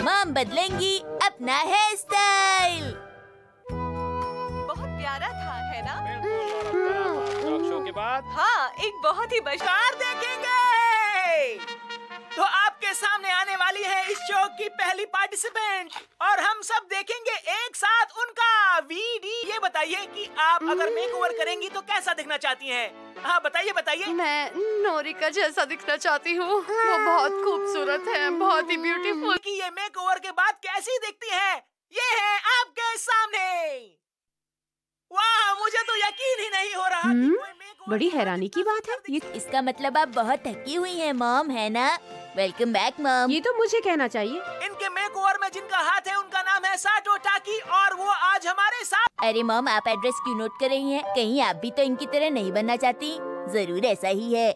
Mom बदलेंगी अपना hair style. बहुत प्यारा था, है ना? टॉक शो के बाद हाँ, एक बहुत ही मशहूर देखेंगे। तो आपके सामने आने वाली है इस शो की पहली पार्टिसिपेंट और हम सब देखेंगे एक साथ उनका वीडियो। ये बताइए कि आप अगर मेकओवर करेंगी तो कैसा दिखना चाहती हैं? हाँ बताइए बताइए। मैं नोरिका जैसा दिखना चाहती हूँ। वो बहुत खूबसूरत है, बहुत ही ब्यूटीफुल। कि ये मेकओवर के बाद कैसी दिखती है, ये है आपके सामने। वाह, मुझे तो यकीन ही नहीं हो रहा कि कोई मेकओवर बड़ी हैरानी की बात है ये। इसका मतलब आप बहुत थकी हुई हैं मॉम, है ना? Welcome back mom. ये तो मुझे कहना चाहिए। इनके मेकओवर में जिनका हाथ है उनका नाम है साटो टाकी और वो आज हमारे साथ। अरे मॉम, आप एड्रेस क्यों नोट कर रही हैं? कहीं आप भी तो इनकी तरह नहीं बनना चाहती? जरूर ऐसा ही है।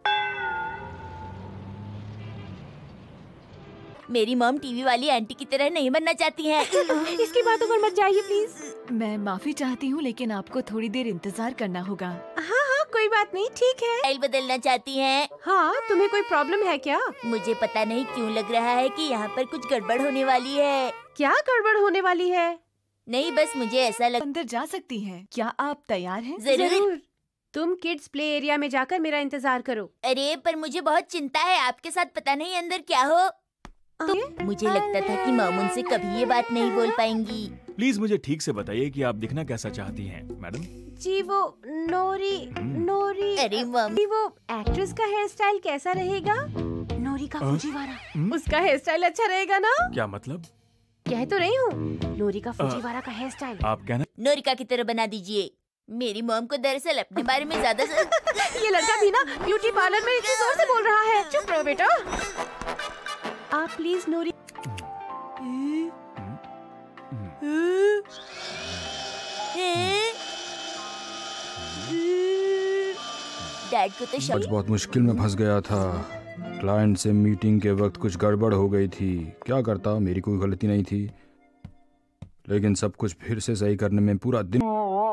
मेरी मॉम टीवी वाली आंटी की तरह नहीं बनना चाहती हैं। इसकी बातों पर मत जाइए प्लीज। मैं माफी चाहती हूँ, लेकिन आपको थोड़ी देर इंतजार करना होगा। हाँ हाँ, कोई बात नहीं, ठीक है। स्टाइल बदलना चाहती हैं? हाँ, तुम्हें कोई प्रॉब्लम है क्या? मुझे पता नहीं क्यों लग रहा है कि यहाँ पर कुछ गड़बड़ होने वाली है। क्या गड़बड़ होने वाली है? नहीं, बस मुझे ऐसा लग। अंदर जा सकती हैं। क्या आप तैयार हैं? जरूर। तुम किड्स प्ले एरिया में जाकर मेरा इंतजार करो। अरे पर मुझे बहुत चिंता है आपके साथ, पता नहीं अंदर क्या हो। तो मुझे लगता था कि मॉम उनसे कभी ये बात नहीं बोल पाएंगी। प्लीज मुझे ठीक से बताइए कि आप दिखना कैसा चाहती हैं, मैडम? जी वो नोरी। अरे मॉम, वो एक्ट्रेस का हेयर स्टाइल कैसा रहेगा? नोरी का फुजीवारा। उसका हेयर स्टाइल अच्छा रहेगा ना? क्या मतलब? कह तो रही हूँ, नोरी का फुजीवारा का हेयर स्टाइल। आप कहना नोरिका की तरह बना दीजिए। मेरी मॉम को दरअसल अपने बारे में ज्यादा ये लड़का भी ना ब्यूटी पार्लर में इतनी जोर से बोल रहा है। चुप रहो बेटा। आप प्लीज नोरी। डैड को तो आज बहुत मुश्किल में फंस गया था। क्लाइंट से मीटिंग के वक्त कुछ गड़बड़ हो गई थी। क्या करता, मेरी कोई गलती नहीं थी, लेकिन सब कुछ फिर से सही करने में पूरा दिन।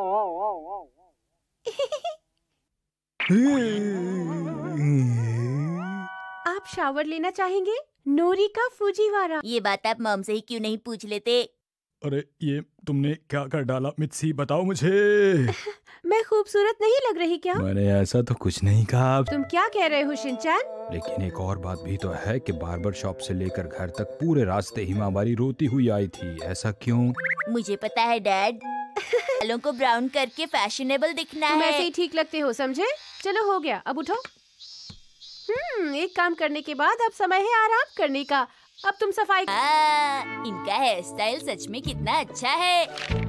आप शावर लेना चाहेंगे? नोरी का फुजीवारा। ये बात आप मॉम से ही क्यों नहीं पूछ लेते? अरे ये तुमने क्या कर डाला मित्सी, बताओ मुझे। मैं खूबसूरत नहीं लग रही क्या? मैंने ऐसा तो कुछ नहीं कहा। तुम क्या कह रहे हो शिनचैन? लेकिन एक और बात भी तो है कि बार्बर शॉप से लेकर घर तक पूरे रास्ते हिमावारी रोती हुई आई थी। ऐसा क्यों? मुझे पता है डैड, बालों को ब्राउन करके फैशनेबल दिखना तुम है। ऐसे ही ठीक लगते हो, समझे? चलो हो गया, अब उठो। एक काम करने के बाद अब समय है आराम करने का। अब तुम सफाई। इनका हेयर स्टाइल सच में कितना अच्छा है।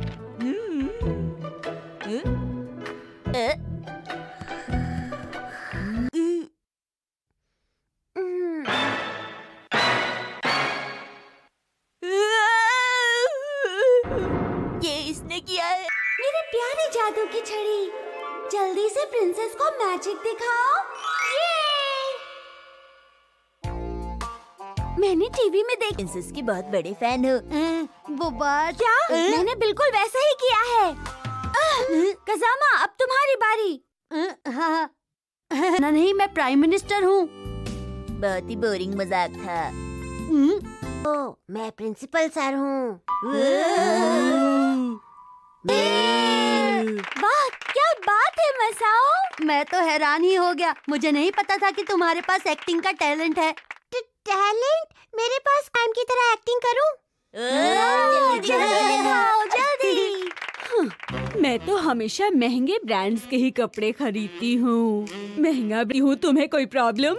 ये इसने किया है। मेरे प्यारे जादू की छड़ी, जल्दी से प्रिंसेस को मैजिक दिखाओ। मैंने टीवी में देख प्रिंसेस की बहुत बड़े फैन हो। वो बात क्या? मैंने बिल्कुल वैसा ही किया है। कज़ामा, अब तुम्हारी बारी। हाँ ना, नहीं, मैं प्राइम मिनिस्टर हूँ। बहुत ही बोरिंग मजाक था। ओ, मैं प्रिंसिपल सर हूँ। वाह, क्या बात है मसाओ। मैं तो हैरान ही हो गया। मुझे नहीं पता था कि तुम्हारे पास एक्टिंग का टैलेंट है। टैलेंट? मेरे पास टाइम की तरह एक्टिंग करूं? जल्दी। मैं तो हमेशा महंगे ब्रांड्स के ही कपड़े खरीदती हूँ। महंगा भी हूँ, तुम्हें कोई प्रॉब्लम?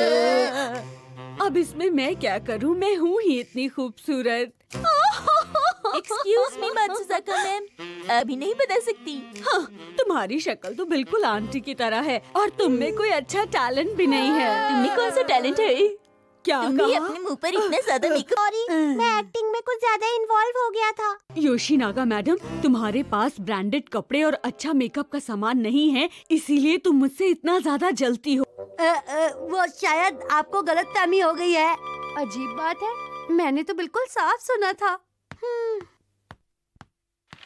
अब इसमें मैं क्या करूँ, मैं हूँ ही इतनी खूबसूरत। एक्सक्यूज मी मात्सुजाका मैम, अभी नहीं बदल सकती। हाँ, तुम्हारी शक्ल तो बिल्कुल आंटी की तरह है और तुम में कोई अच्छा टैलेंट भी नहीं है। तुम्हें कौन सा टैलेंट है? क्या तुम भी अपने मुंह पर इतना ज्यादा मेकअप। मैं एक्टिंग में कुछ ज्यादा इन्वॉल्व हो गया था। योशिनागा मैडम, तुम्हारे पास ब्रांडेड कपड़े और अच्छा मेकअप का सामान नहीं है, इसीलिए तुम मुझसे इतना ज्यादा जलती हो। वो शायद आपको गलतफहमी हो गई है। अजीब बात है, मैंने तो बिल्कुल साफ सुना था।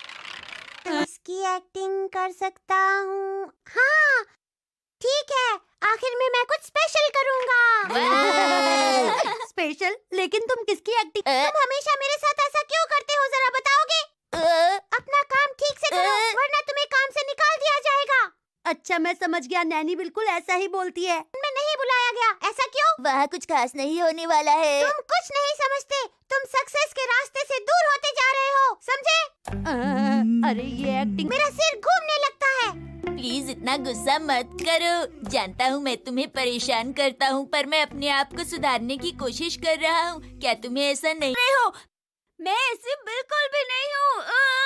इसकी एक्टिंग कर सकता हूँ। हाँ ठीक है, आखिर में मैं कुछ स्पेशल करूँगा। स्पेशल? लेकिन तुम किसकी एक्टिंग? तुम हमेशा मेरे साथ ऐसा क्यों करते हो, जरा बताओगे? अपना काम ठीक से करो वरना तुम्हें काम से निकाल दिया जाएगा। अच्छा मैं समझ गया, नैनी बिल्कुल ऐसा ही बोलती है। मैं नहीं बुलाया गया, ऐसा क्यों? वहाँ कुछ खास नहीं होने वाला है। तुम कुछ नहीं समझते, तुम सक्सेस के रास्ते से दूर होते जा रहे हो, समझे? अरे ये एक्टिंग, मेरा सिर घूमने लगता है। प्लीज इतना गुस्सा मत करो। जानता हूँ मैं तुम्हें परेशान करता हूँ, पर मैं अपने आप को सुधारने की कोशिश कर रहा हूँ। क्या तुम्हें ऐसा नहीं हो? मैं ऐसे बिल्कुल भी नहीं हूँ।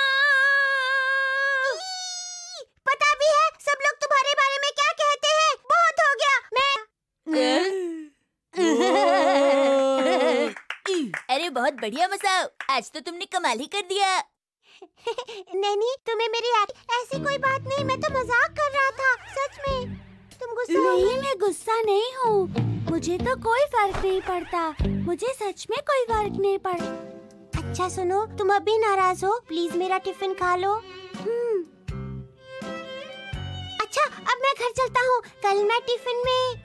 पता भी है सब लोग तुम्हारे बारे में क्या कहते हैं। बहुत हो गया, अरे बहुत बढ़िया मसाओ, आज तो तुमने कमाल ही कर दिया। नैनी तुम्हें मेरी ऐसी कोई बात नहीं, मैं तो मजाक कर रहा था। सच में तुम गुस्सा नहीं? मैं गुस्सा नहीं हूँ, मुझे तो कोई फर्क नहीं पड़ता। मुझे सच में कोई फर्क नहीं पड़ता। अच्छा सुनो, तुम अभी नाराज हो, प्लीज मेरा टिफिन खा लो। अच्छा अब मैं घर चलता हूँ, कल मैं टिफिन में